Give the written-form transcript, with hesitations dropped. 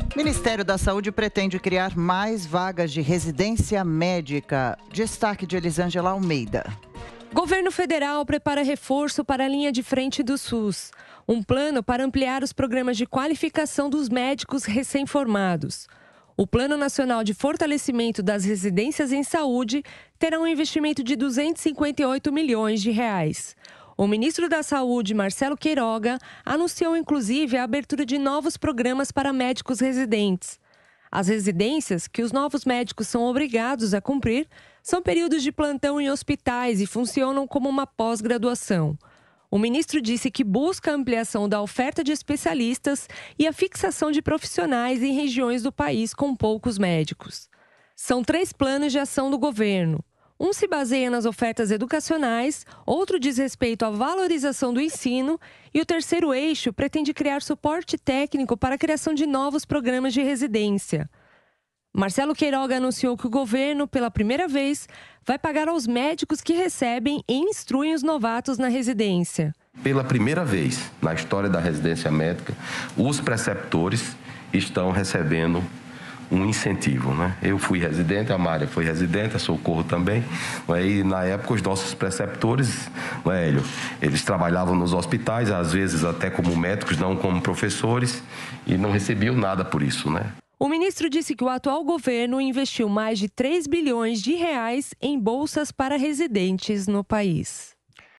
Ministério da Saúde pretende criar mais vagas de residência médica. Destaque de Elisângela Almeida. Governo federal prepara reforço para a linha de frente do SUS. Um plano para ampliar os programas de qualificação dos médicos recém-formados. O Plano Nacional de Fortalecimento das Residências em Saúde terá um investimento de 258 milhões de reais. O ministro da Saúde, Marcelo Queiroga, anunciou inclusive a abertura de novos programas para médicos residentes. As residências, que os novos médicos são obrigados a cumprir, são períodos de plantão em hospitais e funcionam como uma pós-graduação. O ministro disse que busca a ampliação da oferta de especialistas e a fixação de profissionais em regiões do país com poucos médicos. São 3 planos de ação do governo. Um se baseia nas ofertas educacionais, outro diz respeito à valorização do ensino e o terceiro eixo pretende criar suporte técnico para a criação de novos programas de residência. Marcelo Queiroga anunciou que o governo, pela primeira vez, vai pagar aos médicos que recebem e instruem os novatos na residência. Pela primeira vez na história da residência médica, os preceptores estão recebendo um incentivo, né? Eu fui residente, a Mária foi residente, a Socorro também. E na época os nossos preceptores, Hélio, eles trabalhavam nos hospitais, às vezes até como médicos, não como professores, e não recebiam nada por isso, né? O ministro disse que o atual governo investiu mais de 3 bilhões de reais em bolsas para residentes no país.